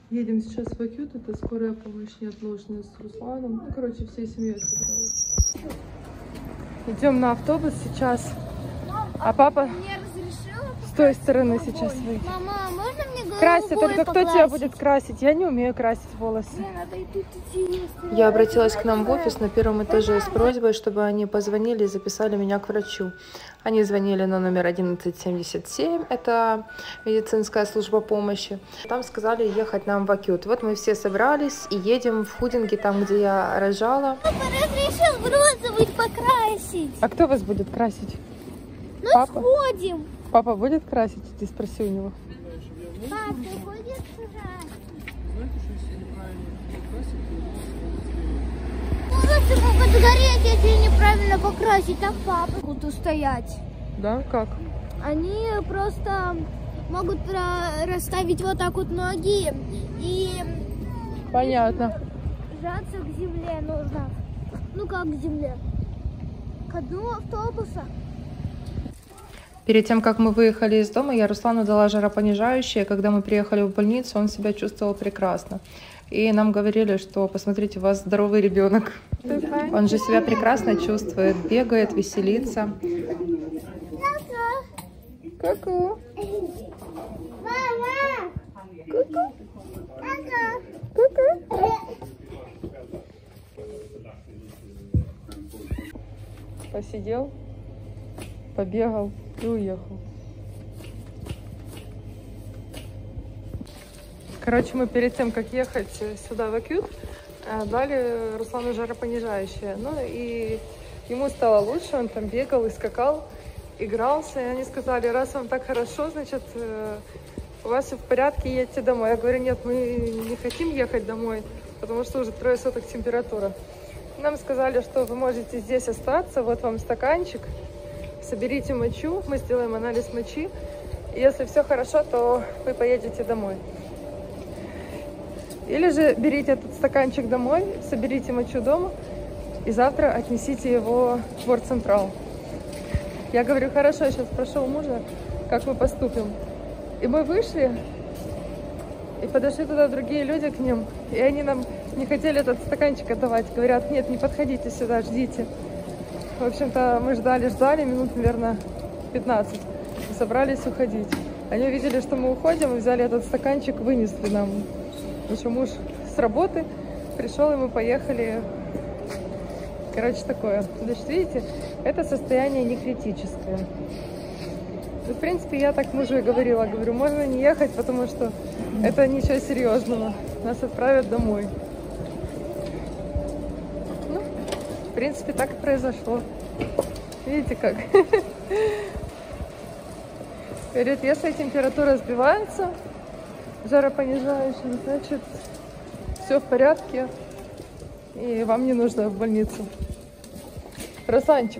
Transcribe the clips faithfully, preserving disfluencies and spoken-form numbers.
Едем сейчас в Акют, это скорая помощь неотложная с Русланом. Ну, короче, всей семьей собираюсь. Идем на автобус сейчас. Мам, а папа мне разрешила с той стороны сейчас выйдет. Мама, можно мне голубой Красить, только кто покрасить? тебя будет красить? Я не умею красить волосы. Мне надо и тут идти. Я обратилась к нам в офис на первом этаже с просьбой, чтобы они позвонили и записали меня к врачу. Они звонили на номер одиннадцать семьдесят семь, это медицинская служба помощи. Там сказали ехать нам в Акют. Вот мы все собрались и едем в Худинге, там, где я рожала. Папа разрешил в розовый покрасить. А кто вас будет красить? Ну, Папа? сходим. Папа будет красить? Ты спроси у него. Папа, ты будешь волосы могут сгореть, если неправильно покрасить, так папа будут стоять. Да? Как? Они просто могут расставить вот так вот ноги и... Понятно. Сжаться к земле нужно. Ну как к земле? К дну автобуса. Перед тем, как мы выехали из дома, я Руслану дала жаропонижающее. Когда мы приехали в больницу, он себя чувствовал прекрасно. И нам говорили, что посмотрите, у вас здоровый ребенок. Он же себя прекрасно чувствует, бегает, веселится. Ку-ку. Мама! Ку-ку. Ку-ку. Посидел, побегал и уехал. Короче, мы перед тем, как ехать сюда в Акют, дали Руслану жаропонижающее. Ну и ему стало лучше, он там бегал и скакал, игрался. И они сказали, раз вам так хорошо, значит, у вас все в порядке, едьте домой. Я говорю, нет, мы не хотим ехать домой, потому что уже трое суток температура. Нам сказали, что вы можете здесь остаться, вот вам стаканчик, соберите мочу, мы сделаем анализ мочи. И если все хорошо, то вы поедете домой. Или же берите этот стаканчик домой, соберите мочу дома и завтра отнесите его в Ворцентрал. Я говорю, хорошо, я сейчас спрошу у мужа, как мы поступим. И мы вышли, и подошли туда другие люди к ним, и они нам не хотели этот стаканчик отдавать. Говорят, нет, не подходите сюда, ждите. В общем-то, мы ждали-ждали минут, наверное, пятнадцать. И собрались уходить. Они увидели, что мы уходим, и взяли этот стаканчик, вынесли нам. Еще муж с работы пришел, и мы поехали. Короче, такое. Значит, видите, это состояние не критическое. И, в принципе, я так мужу и говорила. Говорю, можно не ехать, потому что это ничего серьезного. Нас отправят домой. Ну, в принципе, так и произошло. Видите как? Говорит, если температура сбивается, жаропонижающим, значит, все в порядке, и вам не нужно в больницу. Русланчик,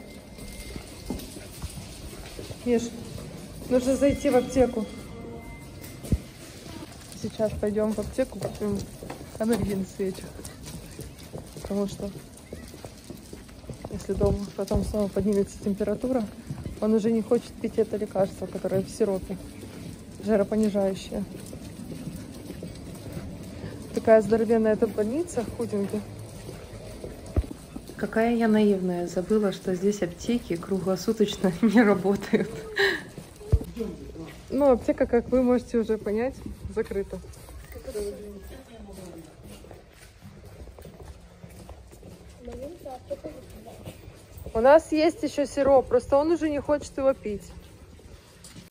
Миш, нужно зайти в аптеку. Сейчас пойдем в аптеку, купим анальгин свечек, потому что если дома потом снова поднимется температура, он уже не хочет пить это лекарство, которое в сиропе, жаропонижающее. Такая здоровенная эта больница, худенькая. Какая я наивная, забыла, что здесь аптеки круглосуточно не работают. Ну, аптека, как вы можете уже понять, закрыта. У нас есть еще сироп, просто он уже не хочет его пить.